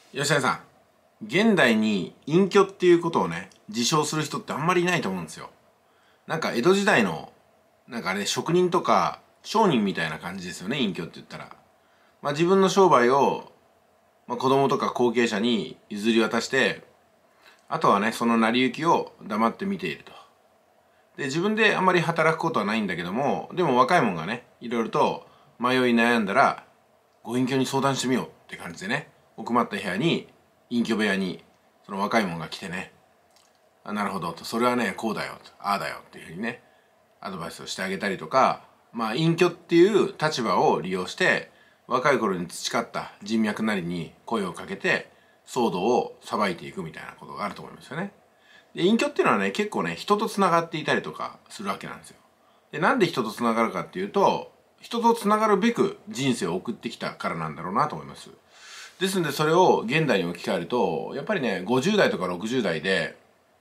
吉谷さん、現代に隠居っていうことをね、自称する人ってあんまりいないと思うんですよ。なんか江戸時代の、なんかあれ、職人とか商人みたいな感じですよね、隠居って言ったら。まあ自分の商売を、子供とか後継者に譲り渡して、あとはね、その成り行きを黙って見ていると。で、自分であんまり働くことはないんだけども、でも若いもんがね、いろいろと迷い悩んだら、ご隠居に相談してみようって感じでね、奥まった部屋に、隠居部屋に、その若いもんが来てね、なるほどと、それはね、こうだよと、ああだよっていうふうにね、アドバイスをしてあげたりとか、隠居っていう立場を利用して、若い頃に培った人脈なりに声をかけて、騒動を裁いていくみたいなことがあると思いますよね。で、隠居っていうのはね、結構ね、人と繋がっていたりとかするわけなんですよ。で、なんで人と繋がるかっていうと、人と繋がるべく人生を送ってきたからなんだろうなと思います。ですので、それを現代に置き換えると、やっぱりね、50代とか60代で、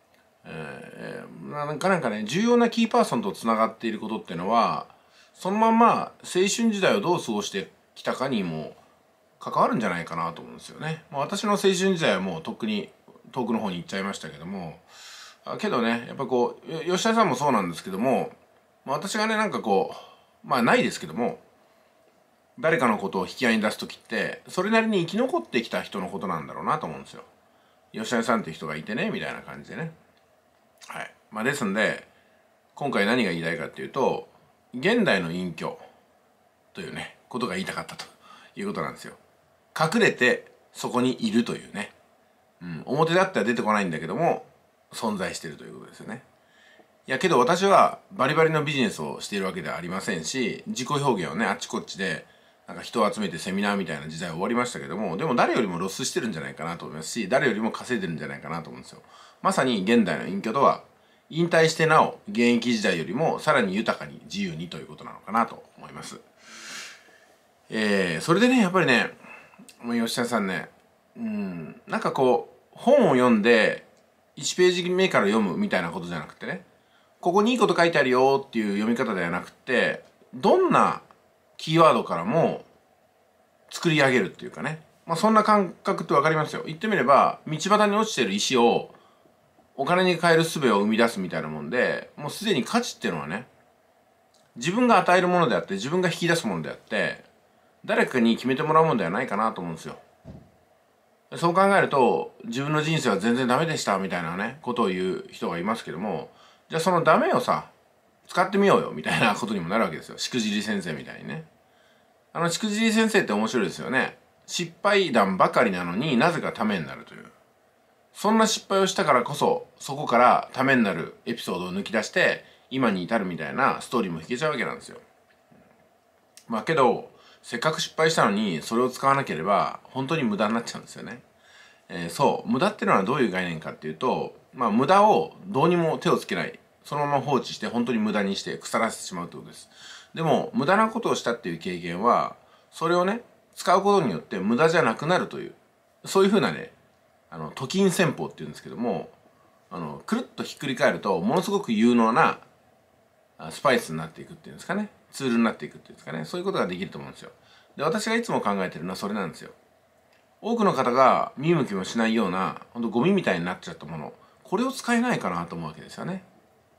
なんかね、重要なキーパーソンと繋がっていることっていうのは、そのまんま青春時代をどう過ごしてきたかにも関わるんじゃないかなと思うんですよね。私の青春時代はもうとっくに遠くの方に行っちゃいましたけども、けどね、やっぱこう、吉田さんもそうなんですけども、私がね、なんかこう、ないですけども、誰かのことを引き合いに出す時って、それなりに生き残ってきた人のことなんだろうなと思うんですよ。吉田さんっていう人がいてね、みたいな感じでね。はい。ですんで、今回何が言いたいかっていうと、現代の隠居というね、ことが言いたかったということなんですよ。隠れてそこにいるというね。表だっては出てこないんだけども、存在しているということですよね。いやけど私はバリバリのビジネスをしているわけではありませんし、自己表現をね、あっちこっちでなんか人を集めてセミナーみたいな時代は終わりましたけども、でも誰よりもロスしてるんじゃないかなと思いますし、誰よりも稼いでるんじゃないかなと思うんですよ。まさに現代の隠居とは、引退してなお現役時代よりもさらに豊かに自由にということなのかなと思います。それでね、やっぱりね、吉田さんね、なんかこう、本を読んで1ページ目から読むみたいなことじゃなくてね、ここにいいこと書いてあるよっていう読み方ではなくて、どんなキーワードからも作り上げるっていうかね、そんな感覚ってわかりますよ。言ってみれば、道端に落ちてる石をお金に換える術を生み出すみたいなもんで、もうすでに価値っていうのはね、自分が与えるものであって、自分が引き出すものであって、誰かに決めてもらうものではないかなと思うんですよ。そう考えると、自分の人生は全然ダメでしたみたいなね、ことを言う人がいますけども、じゃあそのダメをさ、使ってみようよみたいなことにもなるわけですよ。しくじり先生みたいにね。しくじり先生って面白いですよね。失敗談ばかりなのになぜかためになるという。そんな失敗をしたからこそ、そこからためになるエピソードを抜き出して、今に至るみたいなストーリーも弾けちゃうわけなんですよ。けど、せっかく失敗したのに、それを使わなければ、本当に無駄になっちゃうんですよね。そう、無駄っていうのはどういう概念かっていうと、無駄をどうにも手をつけない。そのまま放置して本当に無駄にして腐らせてしまうってことです。でも、無駄なことをしたっていう経験は、それをね、使うことによって無駄じゃなくなるという、そういうふうなね、途金戦法っていうんですけども、くるっとひっくり返ると、ものすごく有能なスパイスになっていくっていうんですかね、ツールになっていくっていうんですかね、そういうことができると思うんですよ。で、私がいつも考えてるのはそれなんですよ。多くの方が見向きもしないような、ほんとゴミみたいになっちゃったもの、これを使えないかなと思うわけですよね。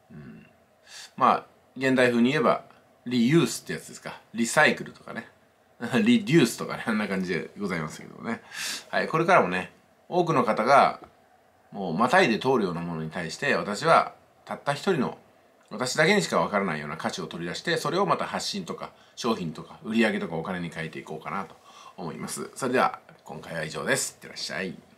現代風に言えば、リユースってやつですか。リサイクルとかね。リデュースとかね、あんな感じでございますけどもね。はい、これからもね、多くの方が、もうまたいで通るようなものに対して、私はたった一人の、私だけにしかわからないような価値を取り出して、それをまた発信とか、商品とか、売上とかお金に変えていこうかなと思います。それでは、今回は以上です。いってらっしゃい。